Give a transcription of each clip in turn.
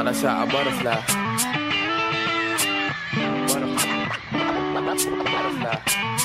Thought I saw a butterfly. Butterfly.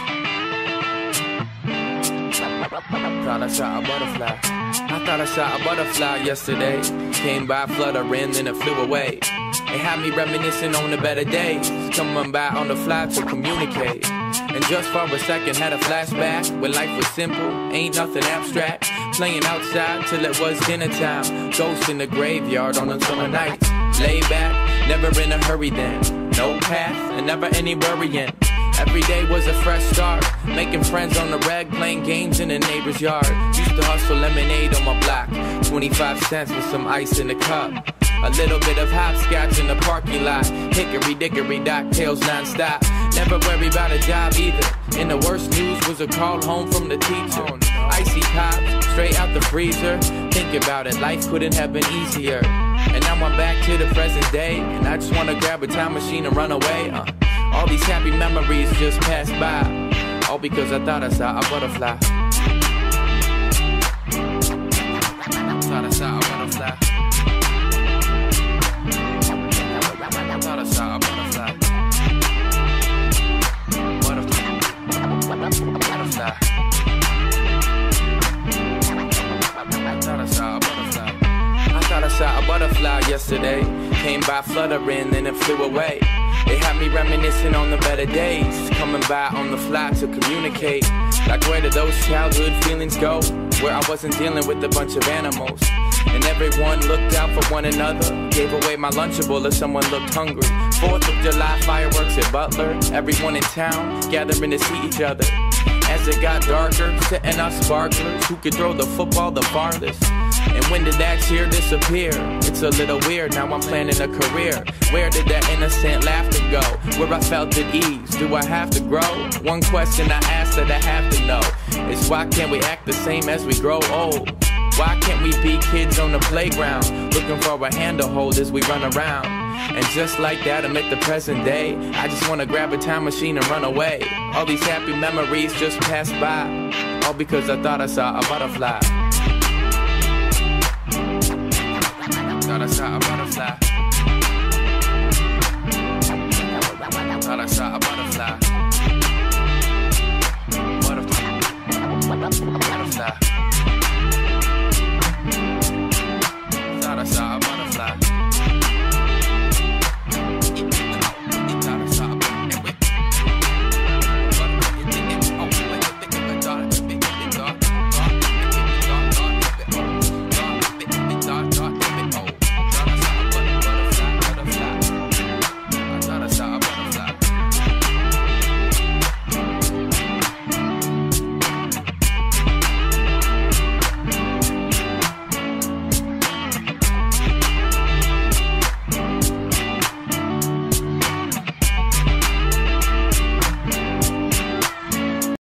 Thought I saw a butterfly. I thought I saw a butterfly yesterday. Came by fluttering, then it flew away. It had me reminiscing on the better days, coming by on the fly to communicate. And just for a second had a flashback when life was simple, ain't nothing abstract. Playing outside till it was dinner time. Ghosts in the graveyard on a summer night. Lay back, never in a hurry then. No path and never any worrying. Every day was a fresh start. Making friends on the reg, playing games in the neighbor's yard. Used to hustle lemonade on my block. 25 cents with some ice in the cup. A little bit of hopscotch in the parking lot. Hickory dickory dock tales non-stop. Never worry about a job either. And the worst news was a call home from the teacher. Icy pop, straight out the freezer. Think about it, life couldn't have been easier. And now I'm back to the present day. And I just wanna grab a time machine and run away. All these happy memories just passed by. All because I thought I saw a butterfly. Thought I saw a butterfly. Thought I saw a butterfly. Butterfly. Thought I saw a butterfly. I thought I saw a butterfly yesterday. Came by fluttering, then it flew away. It had me reminiscing on the better days, coming by on the fly to communicate. Like where did those childhood feelings go? Where I wasn't dealing with a bunch of animals. And everyone looked out for one another. Gave away my Lunchable if someone looked hungry. 4th of July fireworks at Butler. Everyone in town gathering to see each other. As it got darker, setting up sparklers. Who could throw the football the farthest? And when did that cheer disappear? It's a little weird, now I'm planning a career. Where did that innocent laughter go? Where I felt at ease, do I have to grow? One question I ask that I have to know is why can't we act the same as we grow old? Why can't we be kids on the playground, looking for a hand to hold as we run around? And just like that, I'm at the present day. I just wanna grab a time machine and run away. All these happy memories just passed by. All because I thought I saw a butterfly. Thought I saw a butterfly.